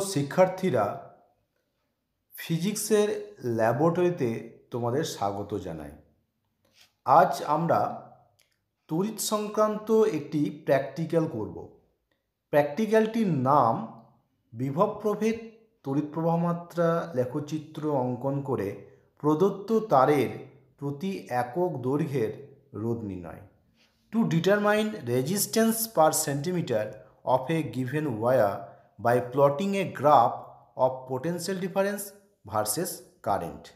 শিক্ষার্থীরা, ফিজিক্সের ল্যাবরেটরিতে তোমাদের স্বাগত জানাই। আজ আমরা তড়িৎ সংক্রান্ত একটি প্র্যাকটিক্যাল করব। প্র্যাকটিক্যালটির নাম বিভব প্রভেদ তড়িৎ প্রবাহ মাত্রা লেখচিত্র অঙ্কন করে প্রদত্ত তারের প্রতি একক দৈর্ঘ্যের রোধ নির্ণয়। To determine resistance per centimetre of a given wire by plotting a graph of potential difference versus current.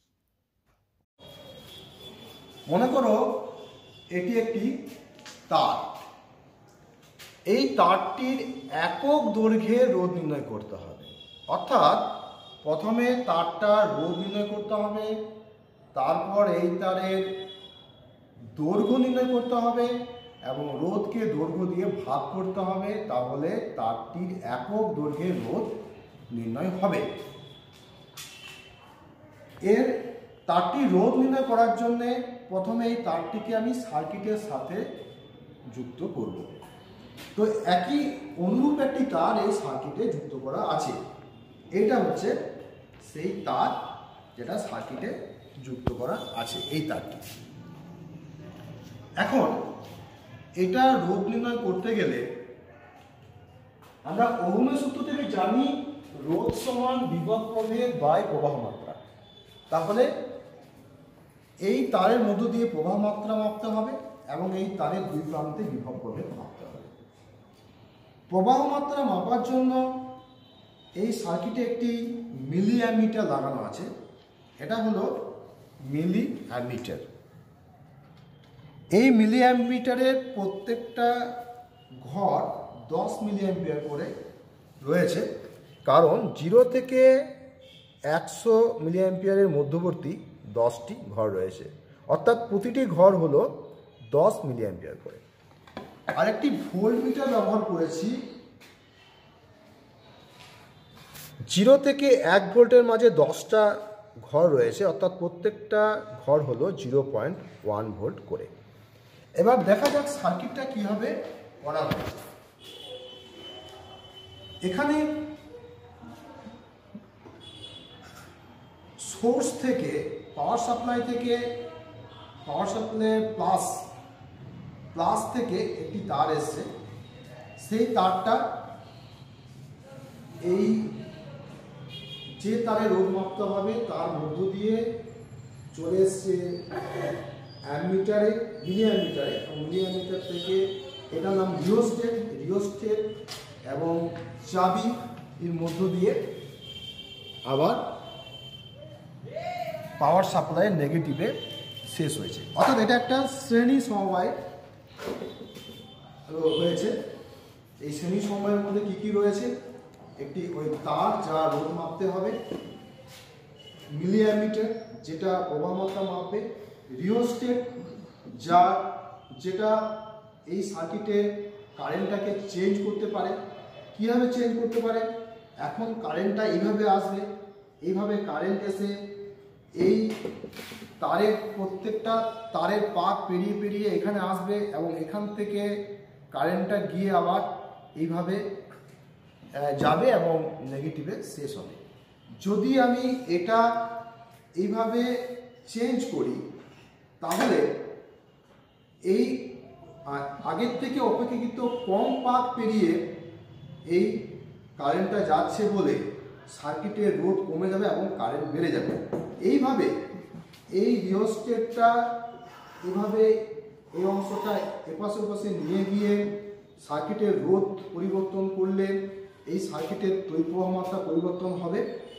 মনে করো এটি একটি তার। এই তারটির একক দৈর্ঘ্যের রোধ নির্ণয় করতে হবে। অর্থাৎ প্রথমে তারটার রোধ নির্ণয় করতে হবে, তারপর এই তারের দৈর্ঘ্য নির্ণয় করতে হবে এবং রোধকে দৈর্ঘ্য দিয়ে ভাগ করতে হবে, তাহলে তারটির একক দৈর্ঘ্যের রোধ নির্ণয় হবে। এর তারটির রোধ নির্ণয় করার জন্য প্রথমে এই তারটিকে আমি সার্কিটের সাথে যুক্ত করব। তো একই অনুরূপ একটি তার এই সার্কিটে যুক্ত করা আছে। এটা হচ্ছে সেই তার যেটা সার্কিটে যুক্ত করা আছে, এই তারটি। এখন এটা রোধ নির্ণয় করতে গেলে আমরা ওহমের সূত্র থেকে জানি রোধ সমান বিভব প্রভেদ বাই প্রবাহ মাত্রা। তাহলে এই তারের মধ্য দিয়ে প্রবাহ মাত্রা মাপতে হবে এবং এই তারের দুই প্রান্তে বিভব প্রভেদ মাপতে হবে। প্রবাহ মাত্রা মাপার জন্য এই সার্কিটে একটি মিলি অ্যামিটার লাগানো আছে। এটা হলো মিলি অ্যামিটার। এই মিলি অ্যামিটারের প্রত্যেকটা ঘর 10 মিলি অ্যাম্পিয়ার করে রয়েছে, কারণ 0 থেকে 100 মিলি অ্যাম্পিয়ারের মধ্যবর্তী 10টি ঘর রয়েছে। অর্থাৎ প্রতিটি ঘর হলো 10 মিলি অ্যাম্পিয়ার করে। আরেকটি ভোল্টমিটার ব্যবহার করেছি। 0 থেকে 1 ভোল্টের মাঝে 10টা ঘর রয়েছে, অর্থাৎ প্রত্যেকটা ঘর হলো 0.1 ভোল্ট করে। এবার দেখা যাক সার্কিটটা কিভাবে করা হয়েছে। এখানে সোর্স থেকে পাওয়ার সাপ্লাই প্লাস থেকে একটি তার এসছে। সেই তারটা এই যে তারে রোধ মাপতে হবে তার মধ্য দিয়ে চলে এসছে অ্যামিটারে, মিলি অ্যামিটারে। মিলি অ্যামিটার থেকে এটার নাম রিওস্টেট এবং চাবি এর মধ্য দিয়ে আবার পাওয়ার সাপ্লাইয়ের নেগেটিভে শেষ হয়েছে। অর্থাৎ এটা একটা শ্রেণী সমবায় হয়েছে। এই শ্রেণী সমবায়ের মধ্যে কি কি রয়েছে? একটি ওই তার যা রোধ মাপতে হবে, মিলি অ্যামিটার যেটা প্রবাহ মাত্রা মাপবে, রিওস্টেট যেটা এই সার্কিটে কারেন্টটাকে চেঞ্জ করতে পারে। কীভাবে চেঞ্জ করতে পারে? এখন কারেন্টটা এইভাবে আসবে, এইভাবে কারেন্ট এসে এই তারের প্রত্যেকটা তারের পাক পেরিয়ে এখানে আসবে এবং এখান থেকে কারেন্টটা গিয়ে আবার এইভাবে যাবে এবং নেগেটিভে শেষ হবে। যদি আমি এটা এইভাবে চেঞ্জ করি তাহলে এই আগের থেকে অপেক্ষাকৃত কম পাক পেরিয়ে এই কারেন্টটা যাচ্ছে বলে সার্কিটের রোধ কমে যাবে এবং কারেন্ট বেড়ে যাবে। এইভাবে এই রিওস্টেটটা এভাবে এই অংশটা এপাশে ওপাশে নিয়ে গিয়ে সার্কিটের রোধ পরিবর্তন করলে এই সার্কিটের তড়িৎ প্রবাহ মাত্রা পরিবর্তন হবে।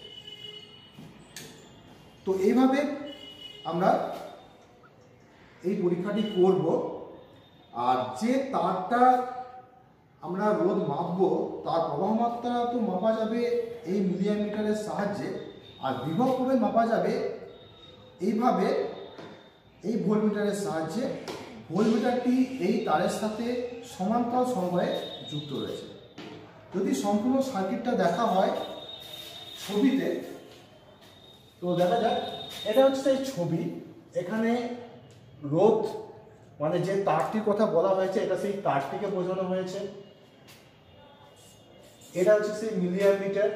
তো এইভাবে আমরা এই পরীক্ষাটি করব। আর যে তারটা আমরা রোধ মাপবো তার প্রবাহ মাত্রা তো মাপা যাবে এই মিলি অ্যামিটারের সাহায্যে, আর বিভব প্রভেদ মাপা যাবে এইভাবে এই ভোল্টমিটারের সাহায্যে। ভোল্টমিটারটি এই তারের সাথে সমান্তরাল সমবায়ে যুক্ত রয়েছে। যদি সম্পূর্ণ সার্কিটটা দেখা হয় ছবিতে, তো দেখা যাক এটা হচ্ছে সেই ছবি। এখানে রোধ মানে যে তারটির কথা বলা হয়েছে এটা সেই তারটিকে বোঝানো হয়েছে। এটা হচ্ছে সেই মিলিঅ্যাম্পিটার,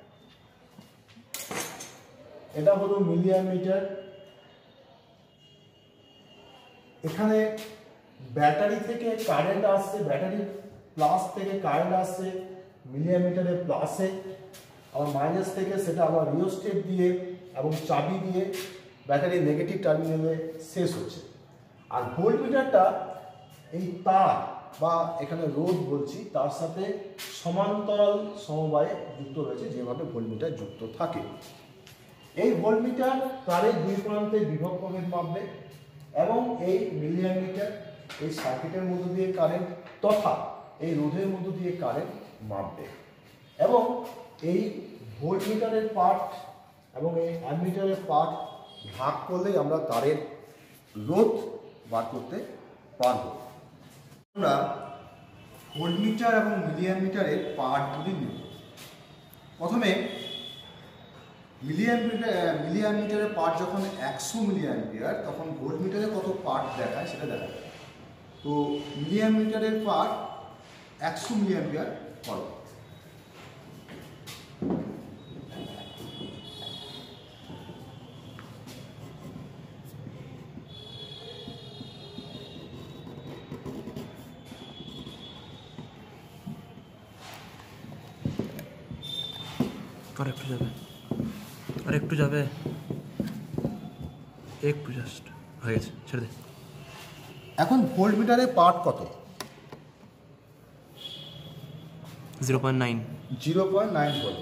এটা হলো মিলিঅ্যাম্পিটার। এখানে ব্যাটারি থেকে কারেন্ট আসছে, ব্যাটারি প্লাস থেকে কারেন্ট আসছে মিলিঅ্যাম্পিটারে প্লাসে, আবার মাইনাস থেকে সেটা আবার রিওস্টেট দিয়ে এবং চাবি দিয়ে ব্যাটারি নেগেটিভ টার্মিনালে শেষ হচ্ছে। আর ভোল্টমিটারটা এই তার বা এখানে রোধ বলছি তার সাথে সমান্তরাল সমবায়ে যুক্ত রয়েছে, যেভাবে ভোল্টমিটার যুক্ত থাকে। এই ভোল্টমিটার তারের দুই প্রান্তে বিভব প্রভেদ মাপবে এবং এই মিলিঅ্যাম্পিটার এই সার্কিটের মধ্য দিয়ে কারেন্ট তথা এই রোধের মধ্য দিয়ে কারেন্ট মাপবে। এবং এই ভোল্টমিটারের পার্ট এবং এই অ্যামিটারের পার্ট ভাগ করলেই আমরা তারের রোধ বার করতে পারব। আমরা ভোল্টমিটার এবং মিলিঅ্যাম্পিটারের পার্টগুলি নেব। প্রথমে মিলিঅ্যাম্পিটারের পার্ট যখন 100 মিলিঅ্যাম্পিয়ার, তখন ভোল্টমিটারে কত পার্ট দেখায় সেটা দেখায়। তো মিলিঅ্যাম্পিটারের পার্ট 100 মিলিঅ্যাম্পিয়ার করো। আরেকটু যাবে, আরেকটু যাবে, একটু জাস্ট হয়ে গেছে, ছেড়ে দে। এখন ভোল্টমিটারের পার্ট কত? 0.9 0.9 ভোল্ট।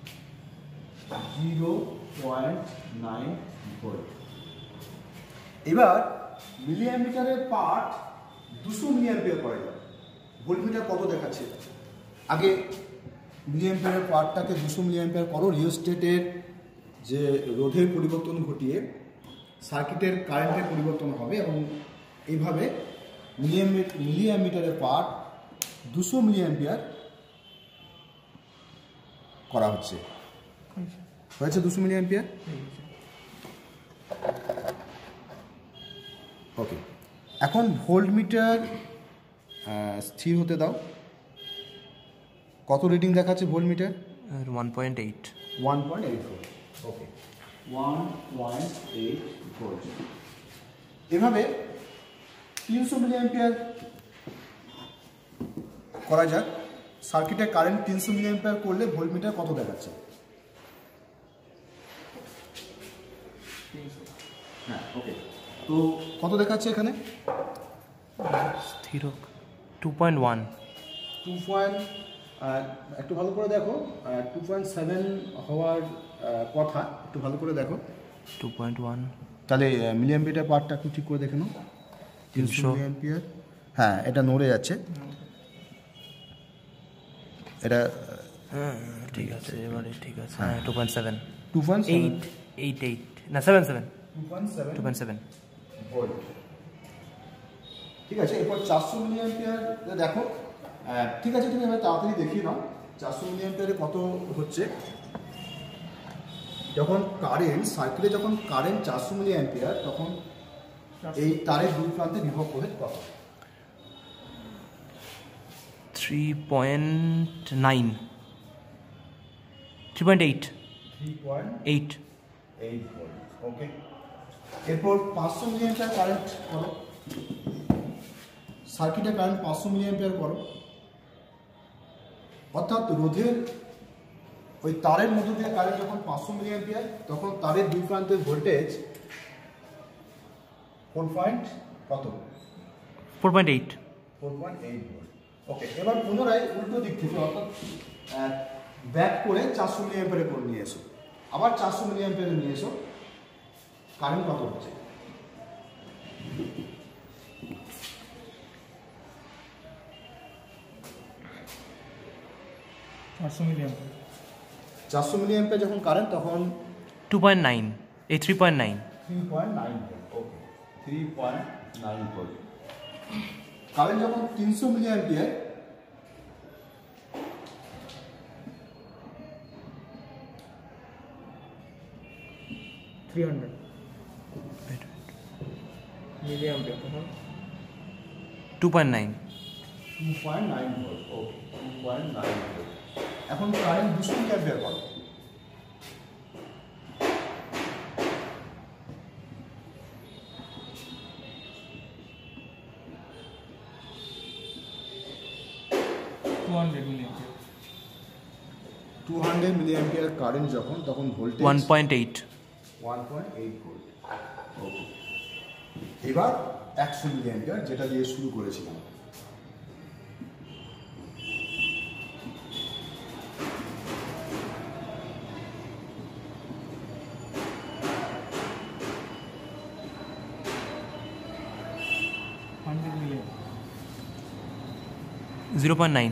0.9 ভোল্ট। এবার মিলিঅ্যাম্পিটারের পার্ট 200 মিলিঅ্যাম্পিয়ার করা যাবে। ভোল্টমিটার কত দেখাচ্ছে? আগে মিলিঅ্যাম্পিয়ারের পার্টটাকে 200 মিলিঅ্যাম্পিয়ার করো, রিওস্টেটের যে রোধের পরিবর্তন ঘটিয়ে সার্কিটের কারেন্টের পরিবর্তন হবে এবং এইভাবে মিলিঅ্যাম্পিটারের পার্ট 200 মিলিঅ্যাম্পিয়ার করা হচ্ছে। হয়েছে 200 মিলিঅ্যাম্পিয়ার। ওকে, এখন ভোল্টমিটার স্থির হতে দাও। কত রিডিং দেখাচ্ছে ভোল্টমিটার? 1.8 1.8 ভোল্ট। ওকে, 1.8 ভোল্ট। এভাবে 300 মিলিঅ্যাম্পিয়ার করা যাক। সার্কিটের কারেন্ট 300 মিলিঅ্যাম্পিয়ার করলে ভোল্টমিটার কত দেখাচ্ছে? হ্যাঁ, ওকে। তো কত দেখাচ্ছে এখানে? স্থির 2.1 একটু ভালো করে দেখো। 2.7 হওয়ার কথা, একটু ভালো করে দেখো। 2.1 তাহলে মিলিঅ্যাম্পিয়ার পার্টটা একটু ঠিক করে দেখে নাও। 300 মিলিঅ্যাম্পিয়ার। হ্যাঁ, এটা নড়ে যাচ্ছে। এটা ঠিক আছে, এবারে ঠিক আছে। হ্যাঁ, 2.7 2.7 না 7 2.7 ভোল্ট। ঠিক আছে, এরপর 400 মিলিঅ্যাম্পিয়ার দেখো। ঠিক আছে, তুমি এবার তাড়াতাড়ি দেখিয়ে নাও 400 মিলিঅ্যাম্পিয়ারে কত হচ্ছে। যখন কারেন্ট সার্কিটে যখন কারেন্ট 400 মিলিঅ্যাম্পিয়ার, তখন এই তারের দুই প্রান্তে বিভব প্রভেদ কত? 3.9 3.8 3.8 ভোল্ট। ওকে, এরপর 500 মিলিঅ্যাম্পিয়ার কারেন্ট করো। সার্কিটে কারেন্ট 500 মিলিঅ্যাম্পিয়ার করো, অর্থাৎ রোধের ওই তারের মধ্য দিয়ে কারেন্ট যখন 500 মিলিঅ্যাম্পিয়ার, তখন তারের দুই প্রান্তের ভোল্টেজ 4.8 ভোল্ট। ওকে, এবার পুনরায় উল্টো দিক থেকে অর্থাৎ ব্যাক করে 400 মিলিঅ্যাম্পিয়ারে করে নিয়ে এসো। আবার 400 মিলিঅ্যাম্পিয়ারে নিয়ে এসো। কারেন্ট কত হচ্ছে? 400 মিলিঅ্যাম্পিয়ার যখন কারেন্ট, তখন 2.9 এই 3.9 3.9 ভোল্ট। ওকে, 3.9 ভোল্ট। কারেন্ট যখন 300 মিলিঅ্যাম্পিয়ার, মিলিঅ্যাম্পিয়ার তখন 2.9 2.9 ভোল্ট। Okay, 2.9 volt. এখন কারেন্ট 200 মিলি অ্যাম্পিয়ার পাবে। Two hundred milli ampere current যখন, তখন ভোল্টেজ 1.8 1.8 ভোল্ট। ওকে, এবার 100 মিলি অ্যাম্পিয়ার, যেটা দিয়ে শুরু করেছিলাম। Zero point nine.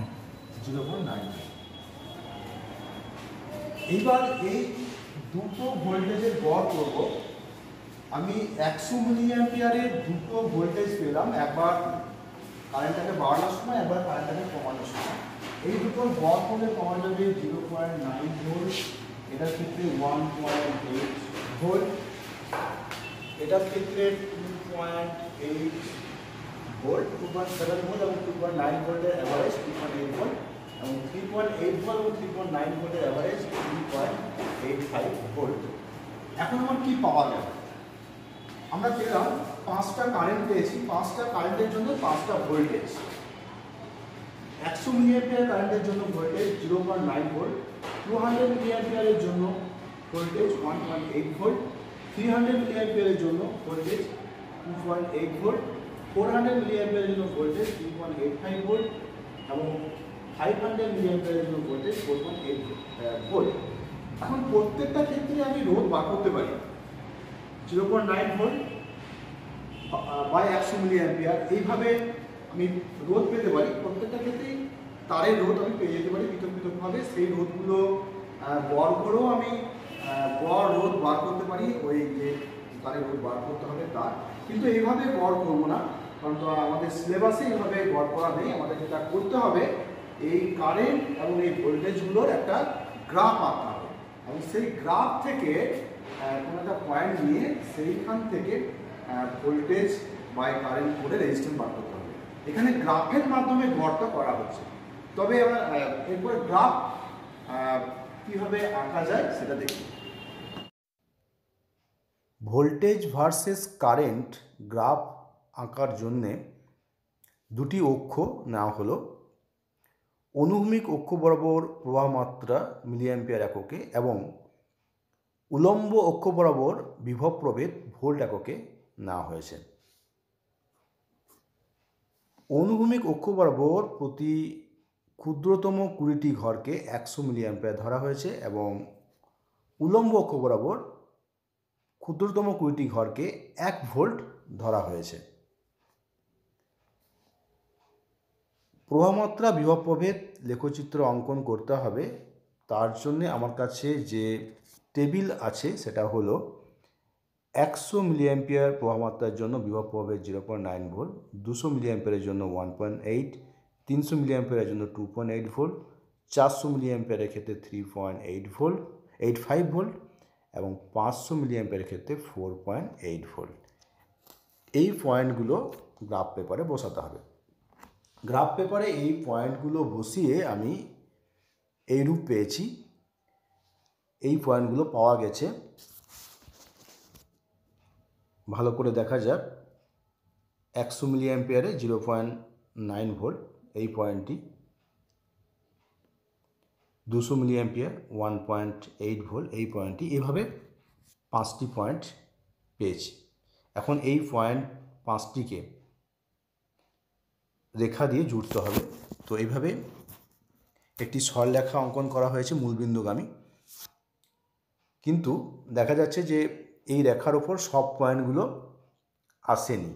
এইবার এই দুটো ভোল্টেজের গড় করব। আমি 100 মিলি অ্যাম্পিয়ারের দুটো ভোল্টেজ পেলাম, একবার কারেন্টটাকে বাড়ানোর সময়, একবার কারেন্টটাকে কমানোর সময়। এই দুটোর গড় করলে পাওয়া যাবে 0.9 ভোল্ট, এটার ক্ষেত্রে 1.8 ভোল্ট, এটার ক্ষেত্রে 2.8 ভোল্ট, 2.7 ভোল্ট এবং 2.9 ভোল্টের অ্যাভারেজ 2.8 ভোল্ট, এবং 3.8 ভোল্ট এবং 3.9 ভোল্টের অ্যাভারেজ 3.85 ভোল্ট। এখন আমার কি পাওয়া গেল? আমরা পেলাম 5টা কারেন্ট পেয়েছি, 5টা কারেন্টের জন্য 5টা ভোল্টেজ। 100 মিলি অ্যাম্পিয়ার কারেন্টের জন্য ভোল্টেজ 0.9 ভোল্ট, 200 মিলি অ্যাম্পিয়ারের জন্য ভোল্টেজ 1.8 ভোল্ট, 300 মিলি অ্যাম্পিয়ারের জন্য ভোল্টেজ 2.8 ভোল্ট, 400 মিলি অ্যাম্পিয়ারের জন্য ভোল্টেজ 3.85 ভোল্ট, এবং 500 মিলি অ্যাম্পিয়ারের জন্য ভোল্টেজ 4.8 ভোল্ট। এখন প্রত্যেকটা ক্ষেত্রে আমি রোধ বার করতে পারি। 0.9 ভোল্ট বাই 100 মিলি অ্যাম্পিয়ার, এইভাবে আমি রোধ পেতে পারি। প্রত্যেকটা ক্ষেত্রেই তারের রোধ আমি পেয়ে যেতে পারি পৃথক পৃথকভাবে। সেই রোধগুলো গড় করেও আমি গড় রোধ বার করতে পারি, ওই যে তারের রোধ বার করতে হবে তার। কিন্তু এইভাবে গড় করবো না, কারণ তো আমাদের সিলেবাসে এইভাবে গড় করা নেই। আমাদের যেটা করতে হবে, এই কারেন্ট এবং এই ভোল্টেজগুলোর একটা গ্রাফ আঁকতে হবে, এবং সেই গ্রাফ থেকে কোনো একটা পয়েন্ট নিয়ে সেইখান থেকে ভোল্টেজ বাই কারেন্ট করে রেজিস্ট্যান্স বার করতে হবে। এখানে গ্রাফের মাধ্যমে গড়টা করা হচ্ছে। তবে আমরা এরপরে গ্রাফ কীভাবে আঁকা যায় সেটা দেখি। ভোল্টেজ ভার্সেস কারেন্ট গ্রাফ আঁকার জন্যে দুটি অক্ষ নেওয়া হলো। অনুভূমিক অক্ষ বরাবর প্রবাহ মাত্রা মিলি অ্যাম্পিয়ার এককে এবং উলম্ব অক্ষ বরাবর বিভব প্রভেদ ভোল্ট এককে নেওয়া হয়েছে। অনুভূমিক অক্ষ বরাবর প্রতি ক্ষুদ্রতম 20টি ঘরকে 100 মিলি অ্যাম্পিয়ার ধরা হয়েছে, এবং উলম্ব অক্ষ বরাবর ক্ষুদ্রতম 20টি ঘরকে 1 ভোল্ট ধরা হয়েছে। প্রবাহমাত্রা বিভব প্রভেদ লেখচিত্র অঙ্কন করতে হবে। তার জন্য আমার কাছে যে টেবিল আছে সেটা হলো 100 মিলি অ্যাম্পিয়ার প্রবাহমাত্রার জন্য বিভব প্রভেদ 0.9 ভোল্ট, 200 মিলি অ্যাম্পিয়ারের জন্য 1.8, 300 মিলি অ্যাম্পিয়ারের জন্য 2.8 ভোল্ট, 400 মিলি অ্যাম্পিয়ারের ক্ষেত্রে 3.8 ভোল্ট 85 ভোল্ট, এবং 500 মিলি অ্যাম্পিয়ারের ক্ষেত্রে 4.8 ভোল্ট। এই পয়েন্টগুলো গ্রাফ পেপারে বসাতে হবে। গ্রাফ পেপারে এই পয়েন্টগুলো বসিয়ে আমি এই রূপ পেয়েছি। এই পয়েন্টগুলো পাওয়া গেছে, ভালো করে দেখা যাক। 100 মিলি অ্যাম্পিয়ারে 0.9 ভোল্ট এই পয়েন্টটি, 200 মিলি অ্যাম্পিয়ার 1.8 ভোল্ট এই পয়েন্টটি। এভাবে 5টি পয়েন্ট পেয়েছি। এখন এই পয়েন্ট 5টিকে রেখা দিয়ে জুড়তে হবে। তো এইভাবে একটি সরলরেখা অঙ্কন করা হয়েছে মূলবিন্দুগামী, কিন্তু দেখা যাচ্ছে যে এই রেখার ওপর সব পয়েন্টগুলো আসেনি।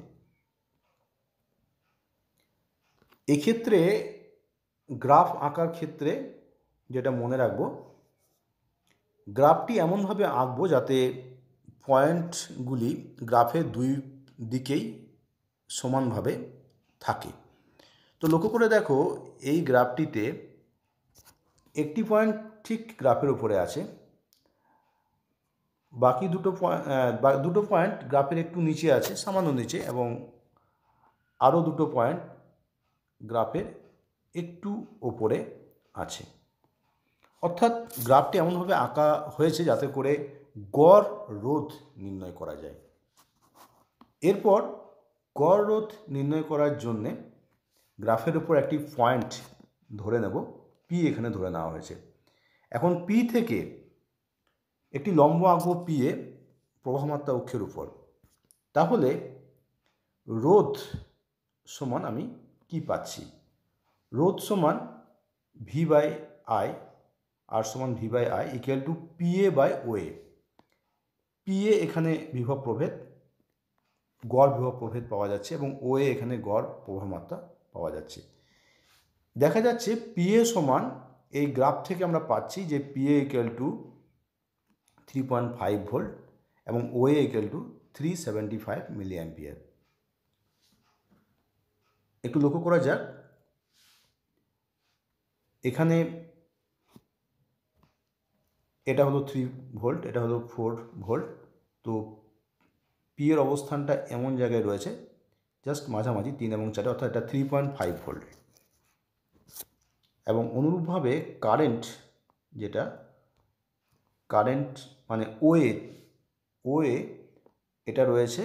এক্ষেত্রে গ্রাফ আঁকার ক্ষেত্রে যেটা মনে রাখবো, গ্রাফটি এমনভাবে আঁকবো যাতে পয়েন্টগুলি গ্রাফের দুই দিকেই সমানভাবে থাকে। তো লক্ষ্য করে দেখো, এই গ্রাফটিতে একটি পয়েন্ট ঠিক গ্রাফের উপরে আছে, বাকি দুটো পয়েন্ট গ্রাফের একটু নিচে আছে, সামান্য নিচে, এবং আরও দুটো পয়েন্ট গ্রাফের একটু ওপরে আছে। অর্থাৎ গ্রাফটি এমনভাবে আঁকা হয়েছে যাতে করে গড় রোধ নির্ণয় করা যায়। এরপর গড় রোধ নির্ণয় করার জন্যে গ্রাফের উপর একটি পয়েন্ট ধরে নেব, পি এখানে ধরে নেওয়া হয়েছে। এখন পি থেকে একটি লম্ব আঁকবো পি এ প্রবাহমাত্রা অক্ষের উপর। তাহলে রোধ সমান আমি কি পাচ্ছি? রোধ সমান ভি বাই আই, আর সমান V by I equal to P A by O A. P A এখানে বিভব প্রভেদ, গড় বিভব প্রভেদ পাওয়া যাচ্ছে, এবং ও এ এখানে গড় প্রবাহমাত্রা পাওয়া যাচ্ছে। দেখা যাচ্ছে পি এ সমান, এই গ্রাফ থেকে আমরা পাচ্ছি যে P A equal to 3.5 volt এবং O A equal to 375 milli ampere. একটু লক্ষ্য করা যাক, এখানে এটা হলো 3 ভোল্ট, এটা হলো 4 ভোল্ট। তো পি এর অবস্থানটা এমন জায়গায় রয়েছে জাস্ট মাঝামাঝি 3 এবং 4, অর্থাৎ এটা 3.5 ভোল্ট। এবং অনুরূপভাবে কারেন্ট, যেটা কারেন্ট মানে ও এ এটা রয়েছে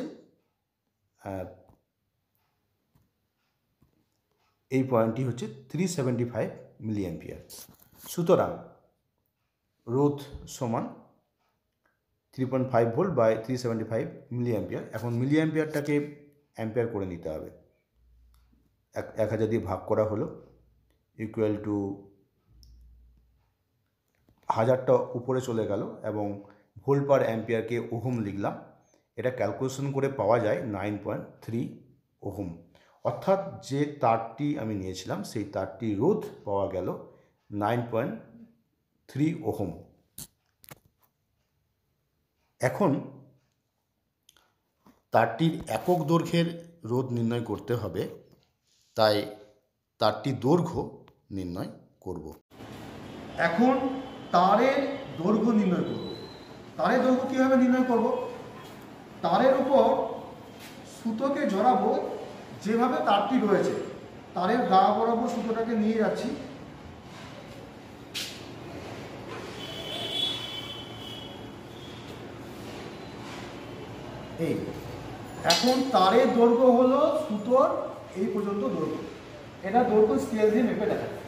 এই পয়েন্টটি হচ্ছে 375 মিলি অ্যাম্পিয়ার। সুতরাং রোধ সমান 3.5 ভোল্ট বাই 375 মিলি অ্যাম্পিয়ার। এখন মিলি অ্যাম্পিয়ারটাকে অ্যাম্পিয়ার করে নিতে হবে। 1000 দিয়ে ভাগ করা হলো, ইকুয়াল টু 1000টা উপরে চলে গেল, এবং ভোল্ট পার অ্যাম্পিয়ারকে ওহম লিখলাম। এটা ক্যালকুলেশন করে পাওয়া যায় 9.3 ওহম। অর্থাৎ যে তারটি আমি নিয়েছিলাম সেই তারটি রোধ পাওয়া গেল 9.3 ওহম। এখন তারটির একক দৈর্ঘ্যের রোধ নির্ণয় করতে হবে, তাই তারটির দৈর্ঘ্য নির্ণয় করব। এখন তারের দৈর্ঘ্য নির্ণয় করব। তারের দৈর্ঘ্য কীভাবে নির্ণয় করব? তারের উপর সুতোকে জড়াবো, যেভাবে তারটি রয়েছে তারের গা বরাবর সুতোটাকে নিয়ে যাচ্ছি। এই এখন তারের দৈর্ঘ্য হলো সুতোর এই পর্যন্ত দৈর্ঘ্য। এটা দৈর্ঘ্য স্কেল দিয়ে মেপে দেখা যায়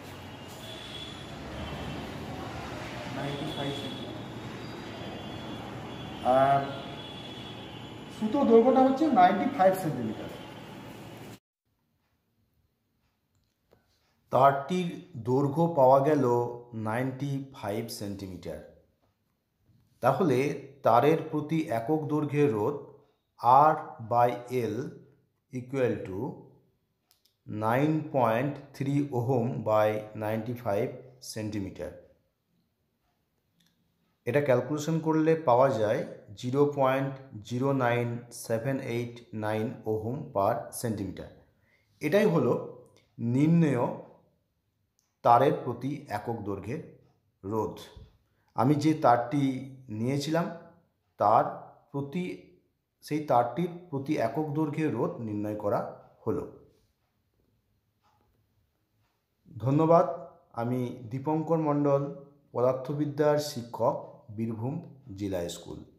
95 সেন্টিমিটার। আর সুতোর দৈর্ঘ্যটা হচ্ছে 95 সেন্টিমিটার। তারটির দৈর্ঘ্য পাওয়া গেল 95 সেন্টিমিটার। তাহলে তারের প্রতি একক দৈর্ঘ্যের রোধ R by L equal to 9.3 ohm by 95 centimetre. এটা ক্যালকুলেশন করলে পাওয়া যায় 0.09789 ওহম পার সেন্টিমিটার। এটাই হলো নির্ণেয় তারের প্রতি একক দৈর্ঘ্যের রোধ। আমি যে তারটি নিয়েছিলাম সেই তারটির প্রতি একক দৈর্ঘ্যের রোধ নির্ণয় করা হলো। ধন্যবাদ। আমি দীপঙ্কর মণ্ডল, পদার্থবিদ্যার শিক্ষক, বীরভূম জেলা স্কুল।